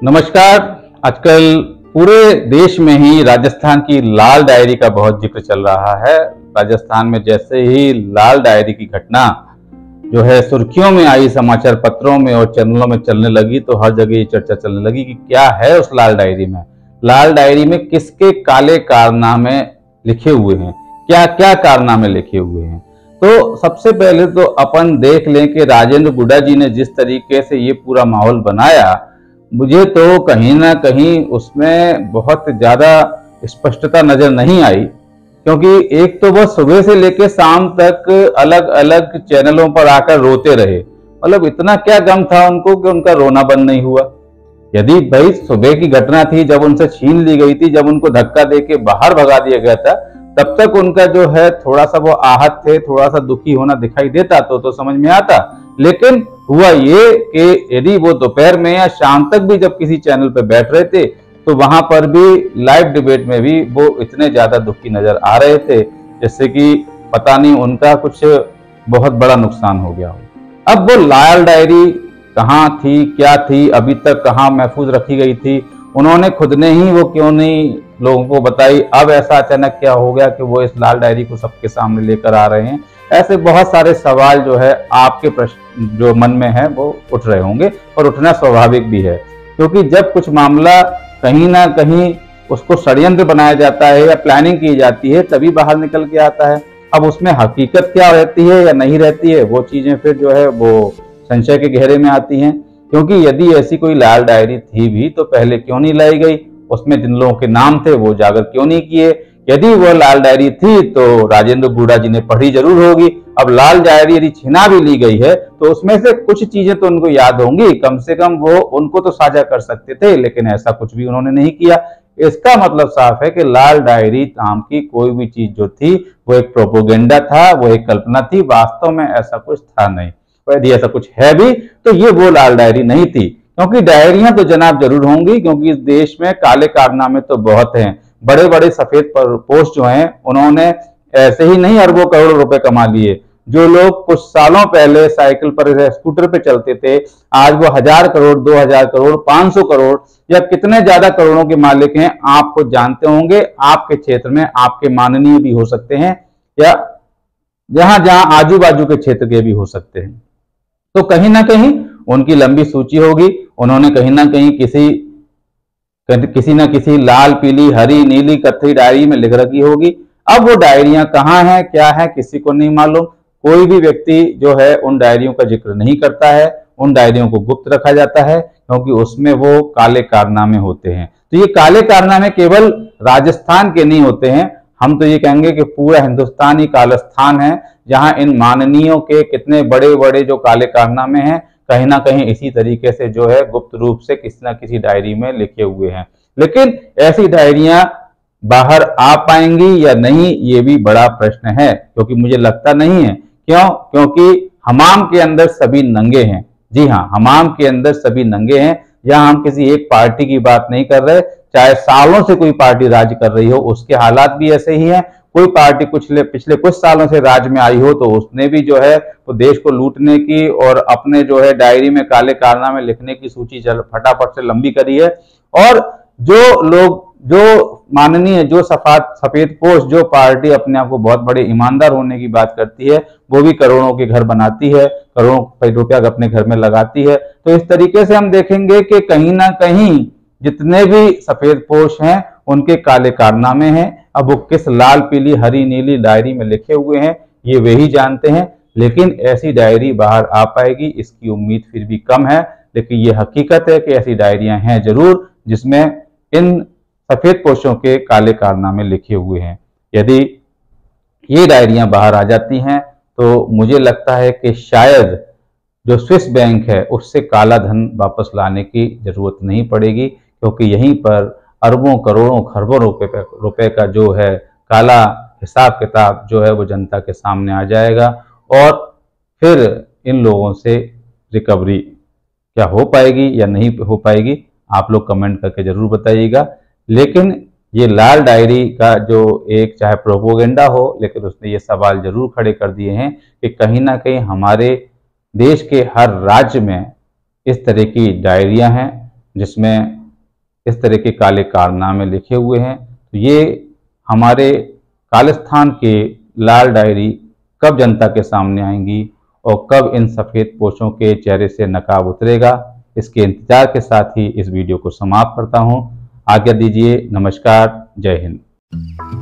नमस्कार। आजकल पूरे देश में ही राजस्थान की लाल डायरी का बहुत जिक्र चल रहा है। राजस्थान में जैसे ही लाल डायरी की घटना जो है सुर्खियों में आई, समाचार पत्रों में और चैनलों में चलने लगी, तो हर जगह ये चर्चा चलने लगी कि क्या है उस लाल डायरी में। लाल डायरी में किसके काले कारनामे लिखे हुए हैं, क्या क्या कारनामे लिखे हुए हैं। तो सबसे पहले तो अपन देख लें कि राजेंद्र गुडा जी ने जिस तरीके से ये पूरा माहौल बनाया, मुझे तो कहीं ना कहीं उसमें बहुत ज्यादा स्पष्टता नजर नहीं आई। क्योंकि एक तो वह सुबह से लेकर शाम तक अलग अलग चैनलों पर आकर रोते रहे। मतलब इतना क्या गम था उनको कि उनका रोना बंद नहीं हुआ। यदि भाई सुबह की घटना थी जब उनसे छीन ली गई थी, जब उनको धक्का देके बाहर भगा दिया गया था, तब तक उनका जो है थोड़ा सा वो आहत थे, थोड़ा सा दुखी होना दिखाई देता तो समझ में आता। लेकिन हुआ ये कि यदि वो दोपहर में या शाम तक भी जब किसी चैनल पे बैठ रहे थे तो वहां पर भी लाइव डिबेट में भी वो इतने ज्यादा दुखी नजर आ रहे थे जैसे कि पता नहीं उनका कुछ बहुत बड़ा नुकसान हो गया हो। अब वो लाल डायरी कहाँ थी, क्या थी, अभी तक कहाँ महफूज रखी गई थी, उन्होंने खुद ने ही वो क्यों नहीं लोगों को बताई। अब ऐसा अचानक क्या हो गया कि वो इस लाल डायरी को सबके सामने लेकर आ रहे हैं। ऐसे बहुत सारे सवाल जो है आपके प्रश्न जो मन में है वो उठ रहे होंगे, और उठना स्वाभाविक भी है। क्योंकि जब कुछ मामला कहीं ना कहीं उसको षड्यंत्र बनाया जाता है या प्लानिंग की जाती है तभी बाहर निकल के आता है। अब उसमें हकीकत क्या रहती है या नहीं रहती है, वो चीजें फिर जो है वो संशय के घेरे में आती हैं। क्योंकि यदि ऐसी कोई लाल डायरी थी भी तो पहले क्यों नहीं लाई गई, उसमें जिन लोगों के नाम थे वो उजागर क्यों नहीं किए। यदि वो लाल डायरी थी तो राजेंद्र गुडा जी ने पढ़ी जरूर होगी। अब लाल डायरी यदि छिना भी ली गई है तो उसमें से कुछ चीजें तो उनको याद होंगी, कम से कम वो उनको तो साझा कर सकते थे, लेकिन ऐसा कुछ भी उन्होंने नहीं किया। इसका मतलब साफ है कि लाल डायरी नाम की कोई भी चीज जो थी वो एक प्रोपोगेंडा था, वो एक कल्पना थी, वास्तव में ऐसा कुछ था नहीं। यदि ऐसा कुछ है भी तो ये वो लाल डायरी नहीं थी। क्योंकि डायरियां तो जनाब जरूर होंगी, क्योंकि इस देश में काले कारनामे तो बहुत हैं। बड़े बड़े सफेद पोस्ट जो हैं उन्होंने ऐसे ही नहीं अरबों करोड़ों रुपए कमा लिए। जो लोग कुछ सालों पहले साइकिल पर या स्कूटर पे चलते थे, आज वो 1000 करोड़, 2000 करोड़, 500 करोड़ या कितने ज्यादा करोड़ों के मालिक हैं, आप खुद जानते होंगे। आपके क्षेत्र में आपके माननीय भी हो सकते हैं या जहां जहां आजू बाजू के क्षेत्र के भी हो सकते हैं। तो कहीं ना कहीं उनकी लंबी सूची होगी। उन्होंने कहीं ना कहीं किसी न किसी लाल, पीली, हरी, नीली, कत्थई डायरी में लिख रखी होगी। अब वो डायरियां कहाँ हैं, क्या है, किसी को नहीं मालूम। कोई भी व्यक्ति जो है उन डायरियों का जिक्र नहीं करता है, उन डायरियों को गुप्त रखा जाता है, क्योंकि उसमें वो काले कारनामे होते हैं। तो ये काले कारनामे केवल राजस्थान के नहीं होते हैं, हम तो ये कहेंगे कि पूरा हिंदुस्तान ही कालस्थान है, जहां इन माननीयों के कितने बड़े बड़े जो काले कारनामे हैं कहीं ना कहीं इसी तरीके से जो है गुप्त रूप से किसी न किसी डायरी में लिखे हुए हैं। लेकिन ऐसी डायरियां बाहर आ पाएंगी या नहीं, ये भी बड़ा प्रश्न है, क्योंकि मुझे लगता नहीं है। क्यों? क्योंकि हमाम के अंदर सभी नंगे हैं। जी हाँ, हमाम के अंदर सभी नंगे हैं। यहाँ हम किसी एक पार्टी की बात नहीं कर रहे, चाहे सालों से कोई पार्टी राज कर रही हो उसके हालात भी ऐसे ही हैं। कोई पार्टी पिछले कुछ सालों से राज में आई हो तो उसने भी जो है वो देश को लूटने की और अपने जो है डायरी में काले कारनामे लिखने की सूची फटाफट से लंबी करी है। और जो लोग, जो माननीय, जो सफेद पोश जो पार्टी अपने आप को बहुत बड़े ईमानदार होने की बात करती है, वो भी करोड़ों के घर बनाती है, करोड़ों रुपया अपने घर में लगाती है। तो इस तरीके से हम देखेंगे कि कहीं ना कहीं जितने भी सफेद पोश हैं उनके काले कारनामे हैं। अब वो किस लाल, पीली, हरी, नीली डायरी में लिखे हुए हैं ये वे ही जानते हैं। लेकिन ऐसी डायरी बाहर आ पाएगी इसकी उम्मीद फिर भी कम है। लेकिन ये हकीकत है कि ऐसी डायरियां हैं जरूर जिसमें इन सफेद पोशों के काले कारनामे लिखे हुए हैं। यदि ये डायरियां बाहर आ जाती हैं तो मुझे लगता है कि शायद जो स्विस बैंक है उससे काला धन वापस लाने की जरूरत नहीं पड़ेगी, क्योंकि यहीं पर अरबों, करोड़ों, खरबों रुपए का जो है काला हिसाब किताब जो है वो जनता के सामने आ जाएगा। और फिर इन लोगों से रिकवरी क्या हो पाएगी या नहीं हो पाएगी, आप लोग कमेंट करके जरूर बताइएगा। लेकिन ये लाल डायरी का जो एक चाहे प्रोपोगेंडा हो, लेकिन उसने ये सवाल जरूर खड़े कर दिए हैं कि कहीं ना कहीं हमारे देश के हर राज्य में इस तरह की डायरियां हैं जिसमें इस तरह के काले कारनामे लिखे हुए हैं। तो ये हमारे खालिस्तान के लाल डायरी कब जनता के सामने आएंगी और कब इन सफ़ेद पोशों के चेहरे से नकाब उतरेगा, इसके इंतजार के साथ ही इस वीडियो को समाप्त करता हूँ। आज्ञा दीजिए। नमस्कार। जय हिंद।